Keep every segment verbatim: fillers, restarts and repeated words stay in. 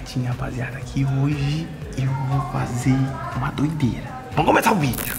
certinho, rapaziada, que hoje eu vou fazer uma doideira. Vamos começar o vídeo.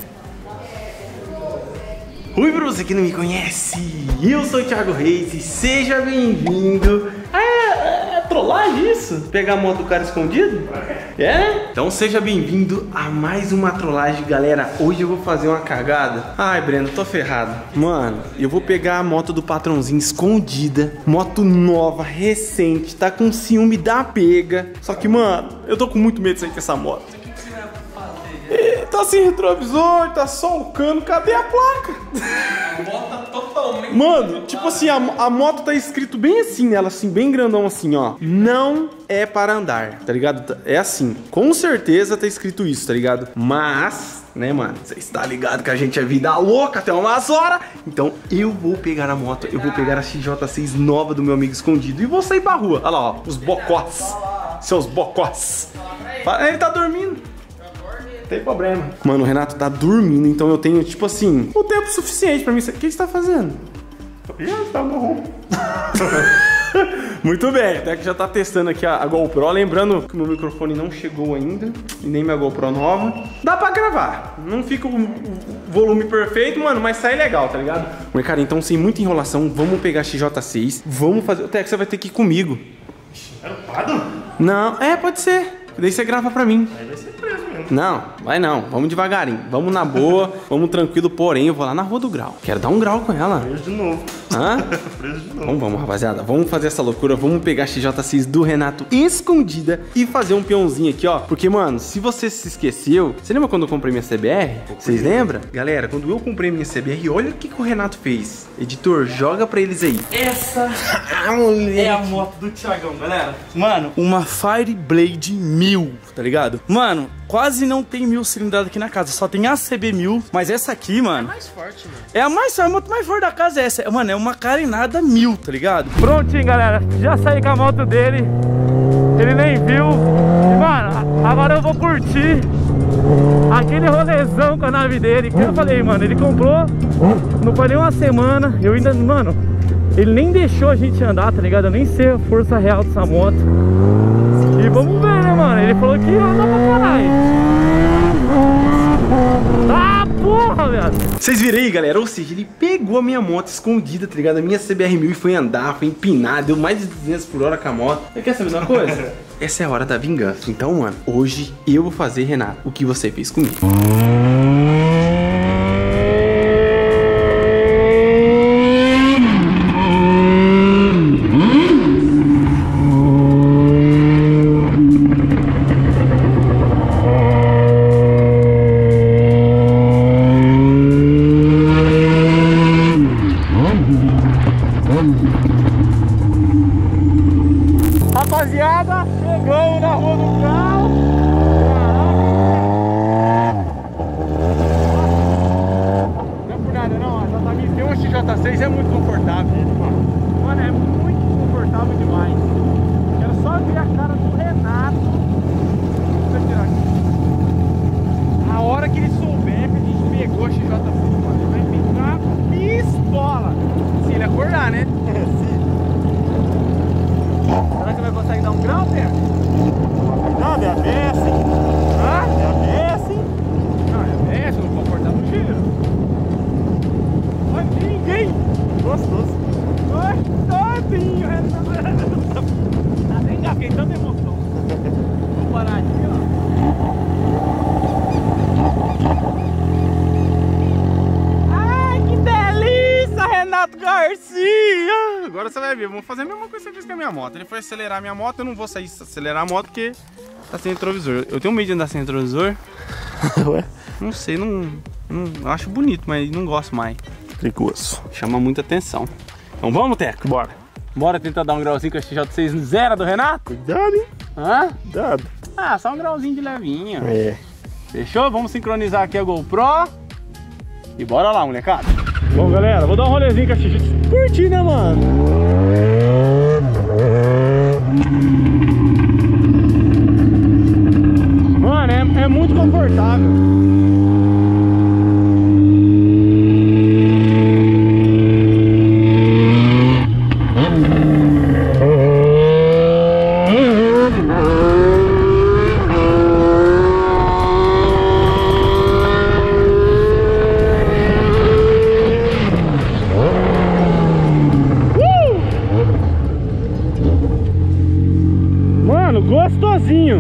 Oi, pra você que não me conhece, eu sou o Thiago Reis e seja bem-vindo. Ah, é, é trollagem isso? Pegar a moto do cara escondido? É? Então seja bem-vindo a mais uma trollagem, galera. Hoje eu vou fazer uma cagada. Ai, Breno, tô ferrado. Mano, eu vou pegar a moto do patrãozinho escondida. Moto nova, recente, tá com ciúme da pega. Só que, mano, eu tô com muito medo de sair com essa moto. E tá sem retrovisor, tá só o cano, cadê a placa? A moto tá totalmente... Mano, tipo assim, a, a moto tá escrito bem assim nela, assim, bem grandão assim, ó. Não é para andar, tá ligado? É assim, com certeza tá escrito isso, tá ligado? Mas, né, mano, você está ligado que a gente é vida louca até umas horas. Então eu vou pegar a moto, eu vou pegar a X J seis nova do meu amigo escondido e vou sair pra rua. Olha lá, ó, os bocós, seus bocós. Ele tá dormindo. Tem problema. Mano, o Renato tá dormindo, então eu tenho, tipo assim, o tempo suficiente pra mim. O que você tá fazendo? Ih, tá bom. Muito bem, até que já tá testando aqui a, a GoPro. Lembrando que o meu microfone não chegou ainda e nem minha GoPro nova. Dá pra gravar. Não fica o, o volume perfeito, mano, mas sai legal, tá ligado? Mas, cara, então sem muita enrolação, vamos pegar a X J seis. Vamos fazer... Até que você vai ter que ir comigo. Era o Pado? Não, é, pode ser. Daí você grava pra mim. Aí vai ser preso mesmo. Não, vai não. Vamos devagarinho. Vamos na boa, vamos tranquilo. Porém, eu vou lá na Rua do Grau. Quero dar um grau com ela. Preso de novo. Hã? Preso de novo. Vamos, vamos, rapaziada. Vamos fazer essa loucura. Vamos pegar a X J seis do Renato escondida e fazer um peãozinho aqui, ó. Porque, mano, se você se esqueceu... Você lembra quando eu comprei minha C B R? Vocês lembram? Galera, quando eu comprei minha C B R, olha o que, que o Renato fez. Editor, joga pra eles aí. Essa é a moto do Thiagão, galera. Mano, uma Fireblade mil, tá ligado? Mano, quase não tem mil cilindrada aqui na casa. Só tem a C B mil. Mas essa aqui, mano... É a mais forte, mano. É a mais, a moto mais forte da casa é essa. Mano, é uma carenada mil, tá ligado? Prontinho, galera. Já saí com a moto dele. Ele nem viu. E, mano, agora eu vou curtir aquele rolezão com a nave dele. Que eu falei, mano, ele comprou, não foi nem uma semana. Eu ainda, mano, ele nem deixou a gente andar, tá ligado? Eu nem sei a força real dessa moto. E vamos ver, né, mano? Ele falou que anda pra caralho. Ah, porra, velho. Vocês viram aí, galera? Ou seja, ele pegou a minha moto escondida, tá ligado? A minha C B R mil e foi andar, foi empinar, deu mais de duzentos por hora com a moto. Você quer saber de uma coisa? Essa é a hora da vingança. Então, mano, hoje eu vou fazer, Renato, o que você fez comigo. Rapaziada, chegamos na Rua do Grau. Não é por nada não, a J M tem uma X J seis, é muito confortável, mano. Mano, é muito confortável demais. Quero só ver a cara do Renato. Deixa eu tirar aqui. A hora que ele souber que a gente pegou a X J seis, mano, ele vai ficar pistola. Se ele acordar, né? Sim. Será que vai conseguir dar um grau, Pé? Não, é a B S. Hã? É a B S. Não, é a B S, não pode cortar no giro. Olha, ninguém. Gostoso. Gostosinho, Renato. Tá nem engasguei, tanta emoção. Vou parar aqui, ó. Ai, que delícia, Renato Garcia. Agora você vai ver, vamos fazer a mesma coisa que você fez com a minha moto. Ele foi acelerar a minha moto, eu não vou sair acelerar a moto porque tá sem retrovisor. Eu tenho medo de andar sem retrovisor. Ué? Não sei, não, não... Eu acho bonito, mas não gosto mais. Perigoso. Chama muita atenção. Então vamos, Teco? Bora. Bora tentar dar um grauzinho com a X J seis zero do Renato? Cuidado, hein? Hã? Cuidado. Ah, só um grauzinho de levinho. É. Fechou? Vamos sincronizar aqui a GoPro. E bora lá, molecada. Bom, galera, vou dar um rolezinho com a X J seis. Curti, né, mano? Mano, é, é muito confortável. gostosinho.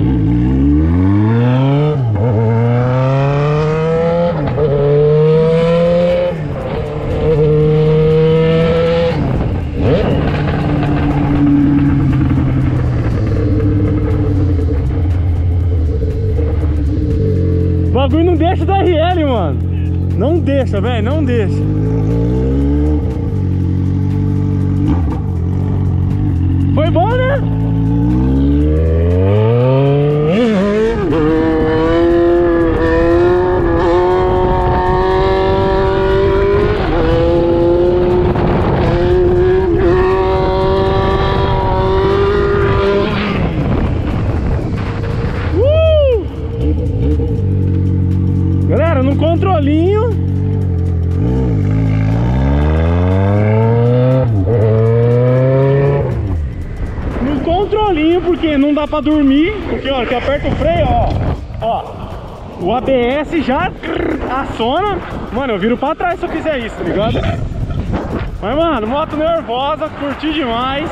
O bagulho não deixa da R L, mano. Não deixa, velho, não deixa. Foi bom, né? Uh! Galera, no controlinho. Controlinho, porque não dá pra dormir. Porque ó, que aperta o freio, ó, ó, o A B S já aciona. Mano, eu viro pra trás se eu fizer isso, tá ligado? Mas mano, moto nervosa, curti demais.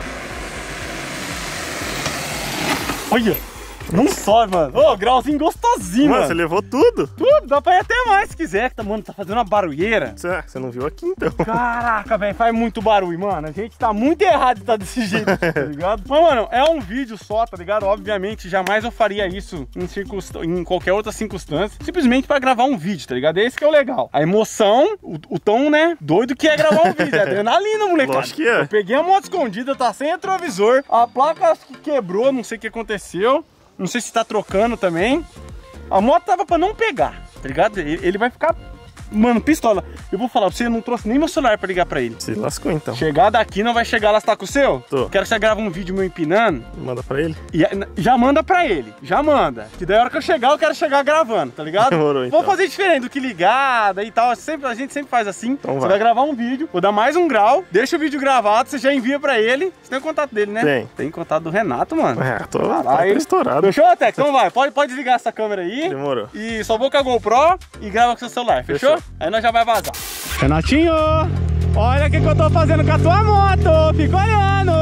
Olha, não sobe, mano. Ô, oh, grauzinho gostosinho, mano. Mano, você levou tudo? Tudo, dá pra ir até mais se quiser. Tá, mano, tá fazendo uma barulheira. Você não viu aqui, então. Caraca, velho, faz muito barulho, mano. A gente tá muito errado de tá desse jeito, tá ligado? Mas, mano, é um vídeo só, tá ligado? Obviamente, jamais eu faria isso em, circunst... em qualquer outra circunstância. Simplesmente pra gravar um vídeo, tá ligado? Esse que é o legal. A emoção, o, o tom, né, doido que é gravar um vídeo. É adrenalina, molecada. Lógico que é. Eu peguei a moto escondida, tá sem retrovisor. A placa acho que quebrou, não sei o que aconteceu. Não sei se tá trocando também. A moto tava pra não pegar, tá ligado? Ele, ele vai ficar, mano, pistola. Eu vou falar pra você, eu não trouxe nem meu celular pra ligar pra ele. Se lascou, então. Chegar daqui, não vai chegar lá, você tá com o seu? Tô. Quero que você grave um vídeo meu empinando. Manda pra ele? E já manda pra ele, já manda. Que daí a hora que eu chegar, eu quero chegar gravando, tá ligado? Demorou, então. Vou fazer diferente do que ligada e tal. Sempre, a gente sempre faz assim. Então você vai. vai gravar um vídeo, vou dar mais um grau, deixa o vídeo gravado, você já envia pra ele. Você tem o contato dele, né? Tem. Tem contato do Renato, mano. É, tô, tô Caralho. estourado. Fechou, Tex? Então vai, pode, pode desligar essa câmera aí. Demorou. E só vou com a GoPro e grava com seu celular, fechou? Fechou. Aí nós já vai vazar. Renatinho, olha o que, que eu tô fazendo com a tua moto. Fica olhando.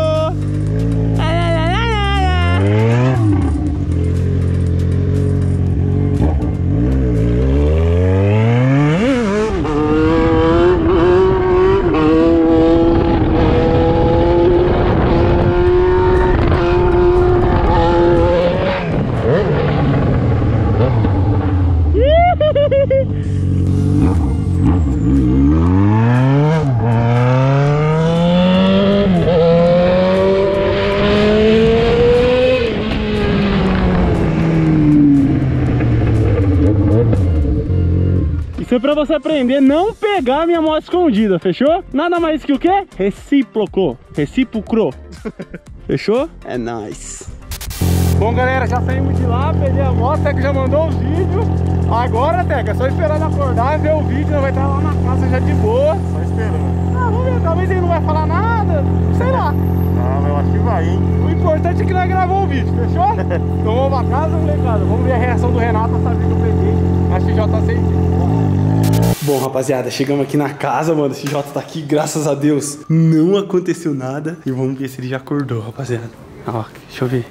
Isso é pra você aprender a não pegar a minha moto escondida, fechou? Nada mais que o quê? Recíproco. Recíproco. Fechou? É nóis. Bom, galera, já saímos de lá, peguei a moto, a Teca já mandou os vídeos. Agora, Teca, é só esperar ele acordar, ver o vídeo, nós vai estar lá na casa já de boa. Só esperando. Ah, vamos ver, talvez ele não vai falar nada, sei lá. Ah, eu acho que vai, hein? O importante é que nós gravamos o vídeo, fechou? Então vamos pra casa, molecada. Vamos ver a reação do Renato pra saber que eu peguei. Acho que já tá sem vídeo. Bom, rapaziada, chegamos aqui na casa, mano. Esse Jota tá aqui, graças a Deus. Não aconteceu nada. E vamos ver se ele já acordou, rapaziada. Ó, deixa eu ver.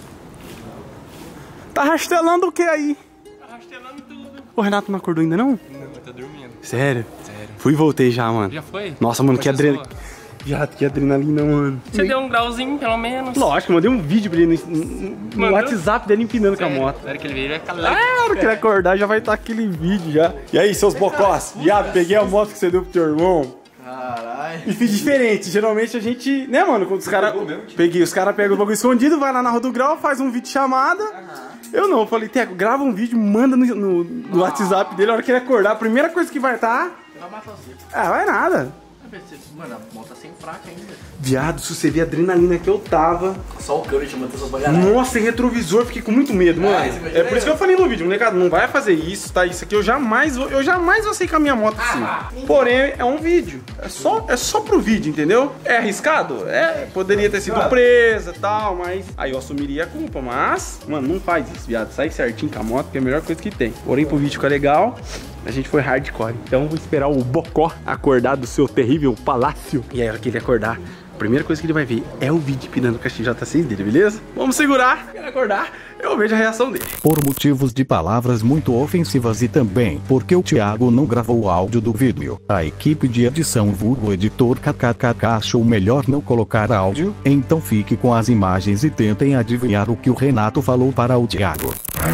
Tá rastelando o que aí? Tá rastelando tudo. O Renato não acordou ainda, não? Não, tá dormindo. Sério? Sério. Fui e voltei já, mano. Já foi? Nossa, mano, que Começou. adrenalina. Já, que adrenalina, mano. Você deu um grauzinho, pelo menos. Lógico, mandei um vídeo pra ele no, no, no WhatsApp dele empinando Sério? com a moto. Sério que ele veio, vai ficar Ah, na hora que ele acordar já vai estar aquele vídeo já. E aí, seus bocós? Já peguei a moto que você deu pro teu irmão. Caralho. E fiz diferente. Geralmente a gente, né, mano? Quando os caras. Peguei, os caras pegam o bagulho escondido, vai lá na Rua do Grau, faz um vídeo chamada. Eu não, eu falei, Teco, grava um vídeo, manda no, no, no WhatsApp dele. A hora que ele acordar, a primeira coisa que vai estar. Vai matar você. Ah, vai nada. Mano, a moto tá sem fraca ainda. Viado, se você vê a adrenalina que eu tava. Só o câmbio chamando essas bagaradas. Nossa, sem retrovisor, fiquei com muito medo, mano. Ah, você imagina É por isso que eu. eu falei no vídeo, molecada, não vai fazer isso, tá? Isso aqui eu jamais vou, eu jamais vou sair com a minha moto assim. Ah, Porém, é um vídeo. É só, é só pro vídeo, entendeu? É arriscado? É, poderia ter sido presa e tal, mas aí eu assumiria a culpa. Mas, mano, não faz isso, viado. Sai certinho com a moto, que é a melhor coisa que tem. Porém, pro vídeo ficar legal, a gente foi hardcore. Então, vou esperar o Bocó acordar do seu terrível palácio. E aí, a hora que ele acordar, primeira coisa que ele vai ver é o vídeo empinando o X J seis dele, beleza? Vamos segurar, quero acordar, eu vejo a reação dele. Por motivos de palavras muito ofensivas e também porque o Thiago não gravou o áudio do vídeo, a equipe de edição vulgo editor kkkk achou melhor não colocar áudio, então fique com as imagens e tentem adivinhar o que o Renato falou para o Thiago.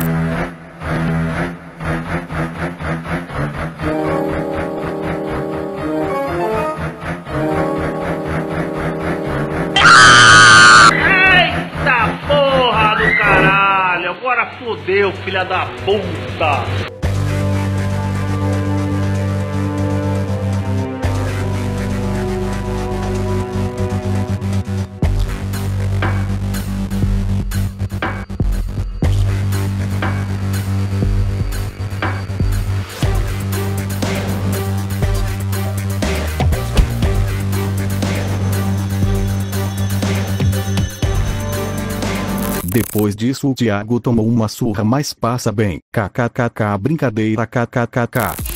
Agora fodeu, filha da puta! Depois disso o Thiago tomou uma surra, mas passa bem. Kkkk, brincadeira, kkkk.